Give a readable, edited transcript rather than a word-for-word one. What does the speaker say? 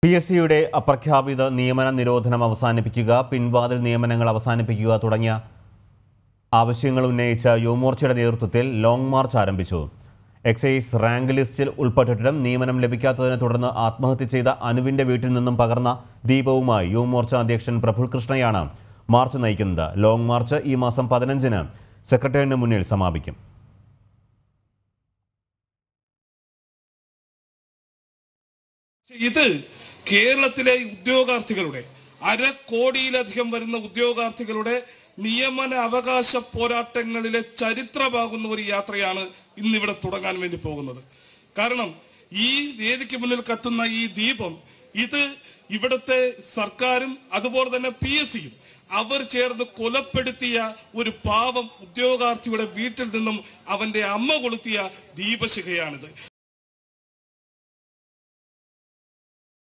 PSCയുടെ അപ്രഖ്യാപിത നിയമന നിരോധനം അവസാനിപ്പിക്കുക, പിൻവാതിൽ നിയമനങ്ങൾ അവസാനിപ്പിക്കുക തുടങ്ങിയ ആവശ്യങ്ങൾ ഉന്നയിച്ച യുവമോർച്ചയുടെ നേതൃത്വത്തിൽ ലോങ് മാർച്ച് ആരംഭിച്ചു. എക്സൈസ് റാങ്ക് ലിസ്റ്റിൽ ഉൾപ്പെട്ടിട്ടും നിയമനം ലഭിക്കാത്തതിനെ തുടർന്ന് ആത്മഹത്യ ചെയ്ത അനുവിന്റെ വീട്ടിൽ നിന്നും പകർന്ന ദീപവുമായി യുവമോർച്ച അധ്യക്ഷൻ പ്രഫുൽ കൃഷ്ണയാണ് മാർച്ച് നയിക്കുന്നത്. ലോങ് മാർച്ച് ഈ മാസം 15-ന് സെക്രട്ടേറിയറ്റിന് മുന്നിൽ സമാപിക്കും. ഇത് കേരളത്തിലെ ഉദ്യോഗാർത്ഥികളുടെ 1/2 കോടിയിലധികം വരുന്ന ഉദ്യോഗാർത്ഥികളുടെ നിയമന അവകാശ പോരാട്ടങ്ങളിലെ ചരിത്രമാകുന്ന ഒരു യാത്രയാണ് ഇന്നിവിടെ തുടങ്ങാൻ വേണ്ടി പോകുന്നത്. കാരണം ഈ വേദിക്ക് മുന്നിൽ കത്തുന്ന ഈ ദീപം, ഇത് ഇവിടുത്തെ സർക്കാരും അതുപോലെ തന്നെ PSCയും അവർ ചേർന്ന് കൊലപ്പെടുത്തിയ ഒരു പാവം ഉദ്യോഗാർത്ഥിയുടെ വീട്ടിൽ നിന്നും അവന്റെ അമ്മ കൊളുത്തിയ ദീപശിഖയാണിത്.